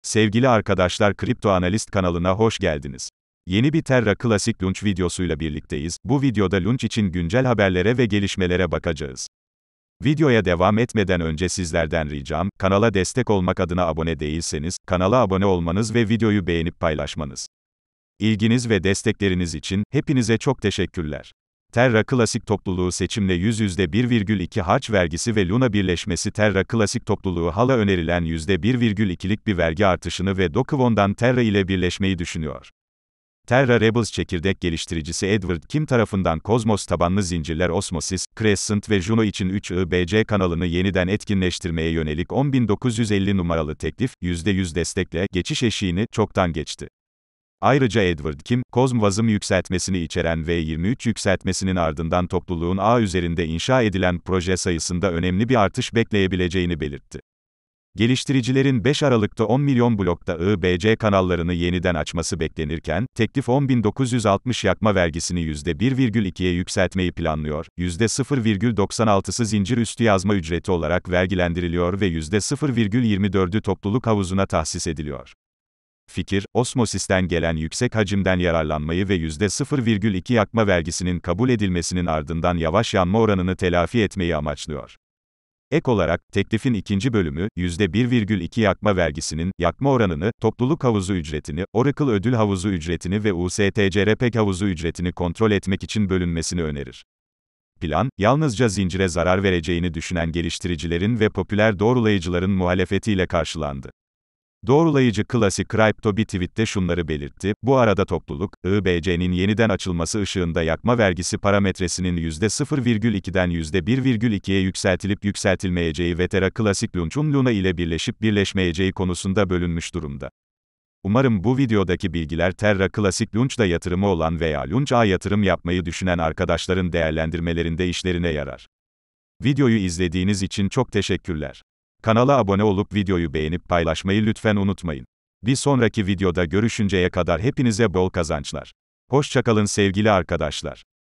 Sevgili arkadaşlar, Kripto Analist kanalına hoş geldiniz. Yeni bir Terra Classic Launch videosuyla birlikteyiz. Bu videoda launch için güncel haberlere ve gelişmelere bakacağız. Videoya devam etmeden önce sizlerden ricam, kanala destek olmak adına abone değilseniz, kanala abone olmanız ve videoyu beğenip paylaşmanız. İlginiz ve destekleriniz için, hepinize çok teşekkürler. Terra Classic topluluğu seçimle %1,2 harç vergisi ve Luna birleşmesi Terra Classic topluluğu hala önerilen %1,2'lik bir vergi artışını ve Dogecoin'dan Terra ile birleşmeyi düşünüyor. Terra Rebels çekirdek geliştiricisi Edward Kim tarafından Cosmos tabanlı zincirler Osmosis, Crescent ve Juno için 3IBC kanalını yeniden etkinleştirmeye yönelik 10.950 numaralı teklif, %100 destekle, geçiş eşiğini, çoktan geçti. Ayrıca Edward Kim, Cosmos'un yükseltmesini içeren V23 yükseltmesinin ardından topluluğun ağ üzerinde inşa edilen proje sayısında önemli bir artış bekleyebileceğini belirtti. Geliştiricilerin 5 Aralık'ta 10 milyon blokta IBC kanallarını yeniden açması beklenirken, teklif 10.960 yakma vergisini %1,2'ye yükseltmeyi planlıyor, %0,96'sı zincir üstü yazma ücreti olarak vergilendiriliyor ve %0,24'ü topluluk havuzuna tahsis ediliyor. Fikir, Osmosis'ten gelen yüksek hacimden yararlanmayı ve %0,2 yakma vergisinin kabul edilmesinin ardından yavaş yanma oranını telafi etmeyi amaçlıyor. Ek olarak, teklifin ikinci bölümü, %1,2 yakma vergisinin, yakma oranını, topluluk havuzu ücretini, Oracle ödül havuzu ücretini ve USTCRPG havuzu ücretini kontrol etmek için bölünmesini önerir. Plan, yalnızca zincire zarar vereceğini düşünen geliştiricilerin ve popüler doğrulayıcıların muhalefetiyle karşılandı. Doğrulayıcı Classic Crypto bir tweette şunları belirtti: bu arada topluluk, IBC'nin yeniden açılması ışığında yakma vergisi parametresinin %0,2'den %1,2'ye yükseltilip yükseltilmeyeceği ve Terra Classic Launch'un Luna ile birleşip birleşmeyeceği konusunda bölünmüş durumda. Umarım bu videodaki bilgiler Terra Classic Launch'da yatırımı olan veya Launch Ağa yatırım yapmayı düşünen arkadaşların değerlendirmelerinde işlerine yarar. Videoyu izlediğiniz için çok teşekkürler. Kanala abone olup videoyu beğenip paylaşmayı lütfen unutmayın. Bir sonraki videoda görüşünceye kadar hepinize bol kazançlar. Hoşça kalın sevgili arkadaşlar.